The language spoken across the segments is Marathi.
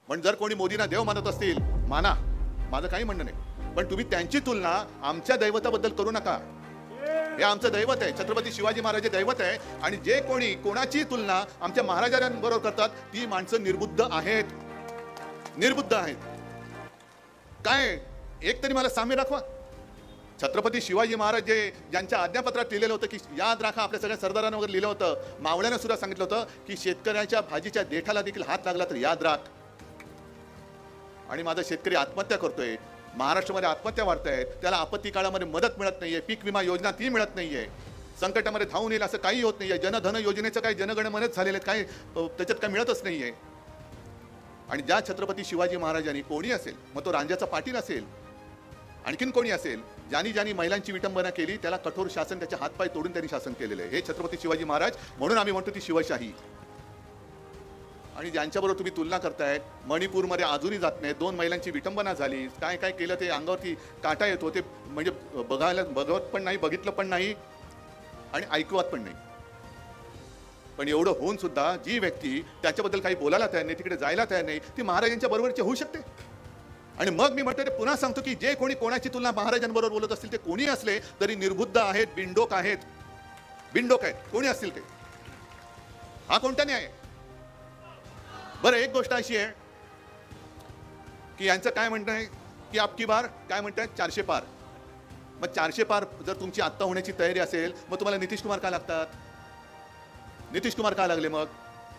पण जर कोणी मोदींना देव मानत असतील माना, माझं काही म्हणणं नाही, पण तुम्ही त्यांची तुलना आमच्या दैवताबद्दल करू नका. हे आमचं दैवत आहे, छत्रपती शिवाजी महाराज हे दैवत आहे. आणि जे कोणी कोणाची तुलना आमच्या महाराजांबरोबर करतात ती माणसं निर्बुद्ध आहेत, निर्बुद्ध आहेत. काय एक तरी मला साम्य दाखवा. छत्रपती शिवाजी महाराज जे ज्यांच्या आज्ञापत्रात लिहिलेलं होतं की याद राखा, आपल्या सगळ्या सरदारांना वगैरे लिहिलं होतं, मावळ्यानं सुद्धा सांगितलं होतं की शेतकऱ्याच्या भाजीच्या देठाला देखील हात लागला तर याद राख. आणि माझा शेतकरी आत्महत्या करतोय, महाराष्ट्रामध्ये आत्महत्या वाढत आहेत, त्याला आपत्ती काळामध्ये मदत मिळत नाहीये, पीक विमा योजना ती मिळत नाहीये, संकटामध्ये धावून येईल असं काही होत नाहीये, जनधन योजनेचं काही जनगणमनच झालेलं आहे, काही त्याच्यात काही मिळतच नाहीये. आणि ज्या छत्रपती शिवाजी महाराजांनी कोणी असेल, मग तो रांजाचा पाटील असेल, आणखीन कोणी असेल, ज्यांनी महिलांची विटंबना केली त्याला कठोर शासन, त्याचे हातपाय तोडून त्यांनी शासन केलेलं आहे. हे छत्रपती शिवाजी महाराज, म्हणून आम्ही म्हणतो ती शिवशाही. आणि ज्यांच्याबरोबर तुम्ही तुलना करतायत, मणिपूरमध्ये अजूनही जात नाही, 2 महिलांची विटंबना झाली, काय काय केलं ते अंगावरती काटा येतो, ते म्हणजे बघत पण नाही, बघितलं पण नाही आणि ऐकवत पण नाही. पण एवढं होऊन सुद्धा जी व्यक्ती त्याच्याबद्दल काही बोलायला तयार नाही, तिकडे जायला तयार नाही, ती महाराजांच्या बरोबरची होऊ शकते. आणि मग मी म्हणतो, ते पुन्हा सांगतो की जे कोणी कोणाची तुलना महाराजांबरोबर बोलत असतील ते कोणी असले तरी निर्बुद्ध आहेत, बिंडोक आहेत, बिंडोक आहेत, कोणी असतील ते. हा कोणता न्याय आहे? बरं, एक गोष्ट अशी आहे की यांचं काय म्हणणं आहे की आपकी बार काय म्हणतात 400 पार. मग 400 पार जर तुमची आत्ता होण्याची तयारी असेल, मग तुम्हाला नितीश कुमार का लागतात? नितीश कुमार का लागले? मग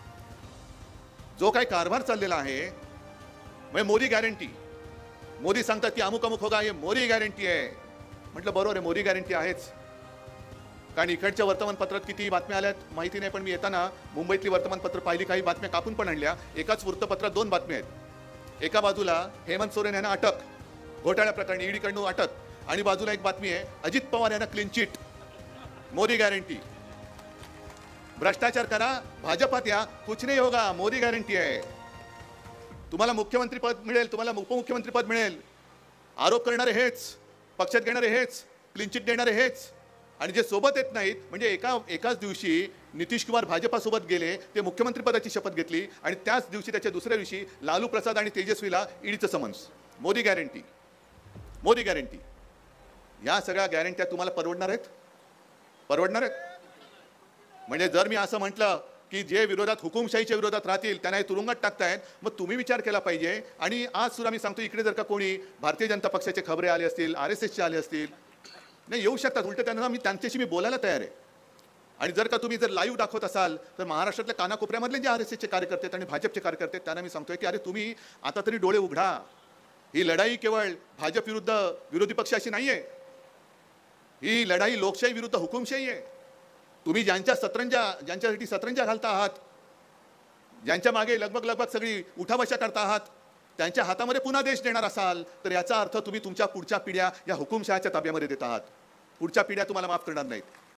जो काही कारभार चाललेला आहे, मग मोदी गॅरंटी, मोदी सांगतात की अमुक अमुक होगा, हे मोदी गॅरंटी आहे. म्हटलं बरोबर आहे, मोदी गॅरंटी आहेच. कारण इकडच्या वर्तमानपत्रात किती बातम्या आल्यात माहिती नाही, पण मी येताना मुंबईतली वर्तमानपत्र पाहिली, काही बातम्या कापून पण आणल्या. एकाच वृत्तपत्रात 2 बातम्या आहेत. एका बाजूला हेमंत सोरेन यांना अटक, घोटाळ्या प्रकरणी ईडीकडून अटक, आणि बाजूला एक बातमी आहे अजित पवार यांना क्लीन चिट, मोदी गॅरंटी. भ्रष्टाचार करा, भाजपात या, कुछ नहीं होगा, मोदी गॅरंटी आहे. तुम्हाला मुख्यमंत्री पद मिळेल, तुम्हाला उपमुख्यमंत्री पद मिळेल. आरोप करणारे हेच, पक्षात घेणारे हेच, क्लीन चिट देणारे हेच, आणि जे सोबत येत नाहीत. म्हणजे एकाच दिवशी नितीश कुमार भाजपासोबत गेले, ते मुख्यमंत्री पदाची शपथ घेतली, आणि त्याच दिवशी त्याच्या दुसऱ्या दिवशी लालू प्रसाद आणि तेजस्वीला ईडीचं summons. Modi guarantee, Modi guarantee. या सगळ्या गॅरंट्या तुम्हाला परवडणार आहेत? परवडणार आहेत? म्हणजे जर मी असं म्हटलं की जे विरोधात, हुकुमशाहीच्या विरोधात राहतील त्यांना हे तुरुंगात टाकतायत, मग तुम्ही विचार केला पाहिजे. आणि आज सुद्धा मी सांगतो, इकडे जर का कोणी भारतीय जनता पक्षाचे खबरे आले असतील, RSSचे आले असतील, नाही येऊ शकतात, उलट त्यांना त्यांच्याशी मी बोलायला तयार आहे. आणि जर का तुम्ही जर लाईव्ह दाखवत असाल तर महाराष्ट्रातल्या कानाकोपऱ्यामधले जे RSSचे कार्यकर्ते आणि भाजपचे कार्यकर्ते, त्यांना मी सांगतोय की अरे तुम्ही आता तरी डोळे उघडा. ही लढाई केवळ भाजप विरुद्ध विरोधी पक्षाशी नाहीये, ही लढाई लोकशाही विरुद्ध हुकुमशाही आहे. तुम्ही ज्यांच्यासाठी सतरंजा घालता आहात, ज्यांच्या मागे लगबग सगळी उठाबशा करता आहात, त्यांच्या हातामध्ये पुन्हा देश देणार असाल तर याचा अर्थ तुम्ही तुमच्या पुढच्या पिढ्या या हुकुमशहाच्या ताब्यामध्ये देत आहात. पुढच्या पिढ्या तुम्हाला माफ करणार नाहीत.